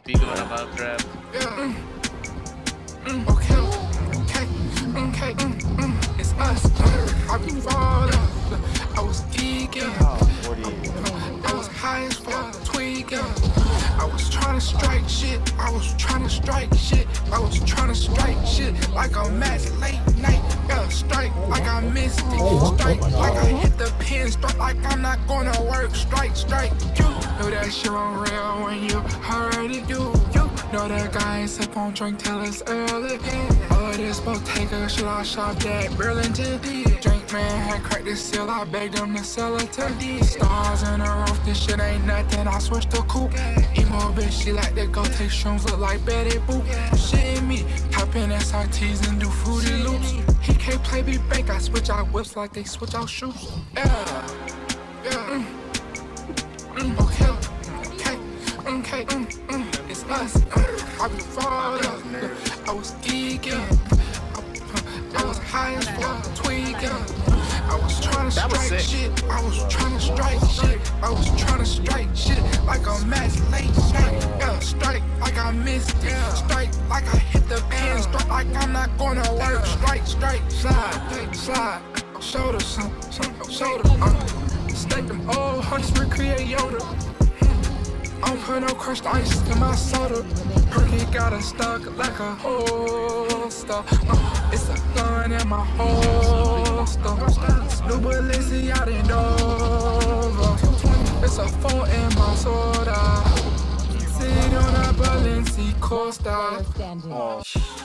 Pico on about grab. Yeah. Okay. It's us. I be falling. I was geeking. I was high as fuck, tweaking. I was trying to strike shit. I was trying to strike shit like a match late night. Yeah, strike like I missed it. Strike like I hit the pin. Strike like I'm not gonna work. Strike. You know that shit on real when you already do. You know that guy ain't sip on drink till it's early. All of this Bottega shit I shopped at Burlington. Drink man had cracked the seal. I begged him to sell it to me. Stars in the roof. This shit ain't nothing. I switched the coupe. Emo bitch, she like to go take shrooms, look like Betty Boop. Shit in me, hop in SRTs and do fruity loops. He can't play me bank, I switch out whips like they switch out shoes. Yeah. Okay. It's us. I be falling. I was geeking. I was high as fuck, tweaking. I was trying to strike shit. I was trying to strike shit like a match late night. Yeah, strike like I missed it. Strike like I hit the pin. Strike like I'm not gonna work. Strike, slide. Shoulder, shoulder. Stack them old hunts, recreate Yoda. I don't put no crushed ice in my soda. Perky got it stuck like a holster. It's a gun in my holster. New Balenciaga in Dover. It's a 4 in my soda. Sit on a Balenci Costa.